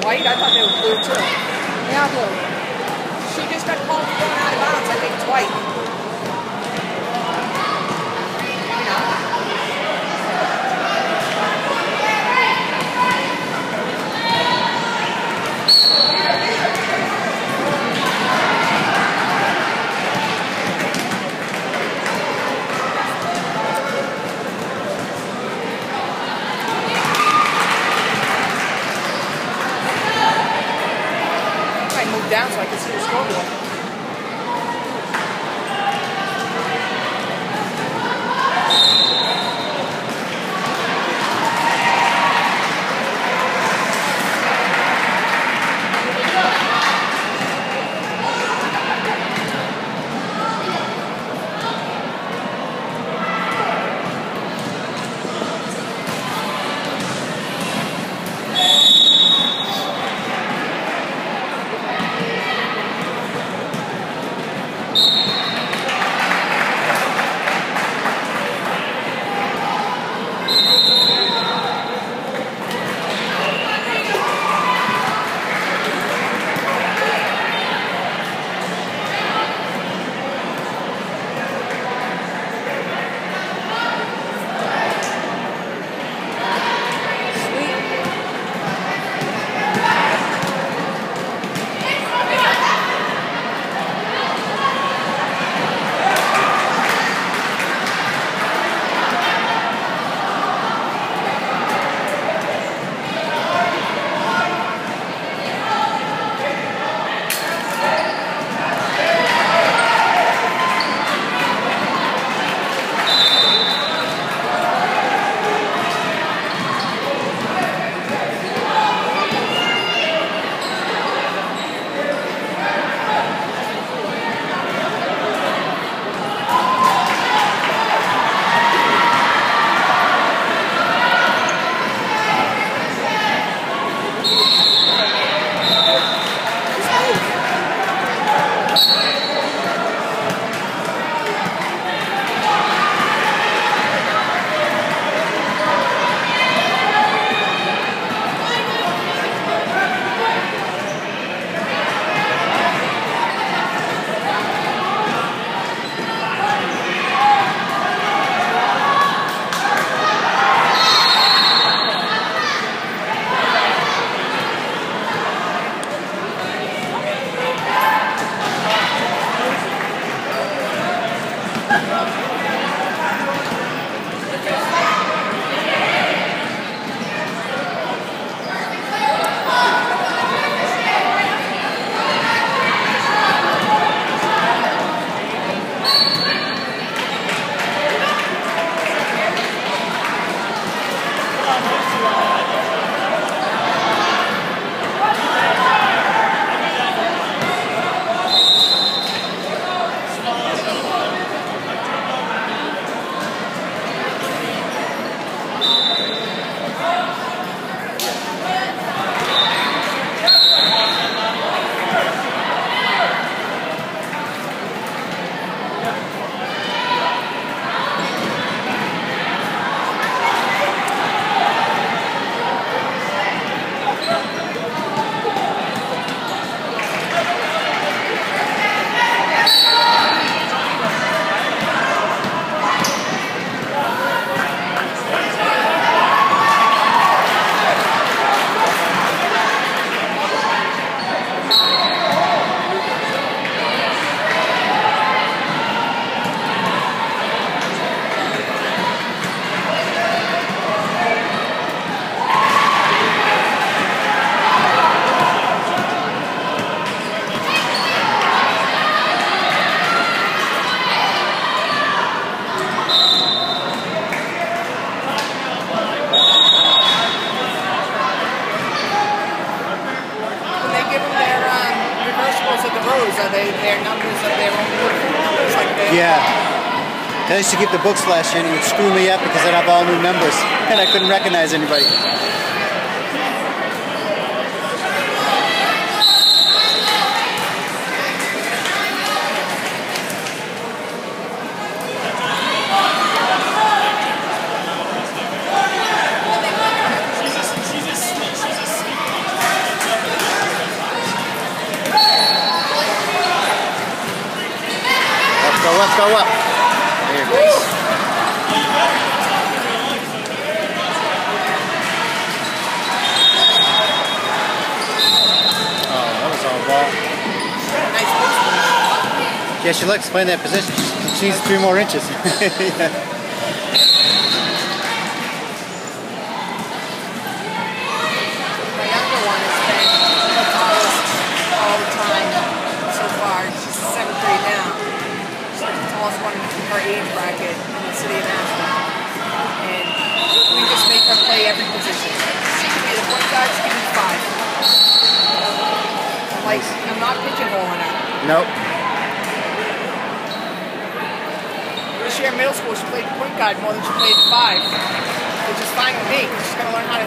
white? I thought they were blue too. Yeah, blue. She just got called for going out of bounds. I think it's white. Down so I can see the scoreboard. Are they their numbers of their own numbers? Like yeah. I used to keep the books last year and it would screw me up because I'd have all new numbers and I couldn't recognize anybody. go up. There it is. Oh, that was all ball. Nice post. Yeah, she likes playing that position. She needs 3 more inches. Yeah. Her age bracket in the city of Nashville, and we just make her play every position. She can be the point guard, she can be 5. Like, I'm not pigeonholing her. Nope. This year in middle school, she played point guard more than she played 5, which is fine with me, because she's going to learn how to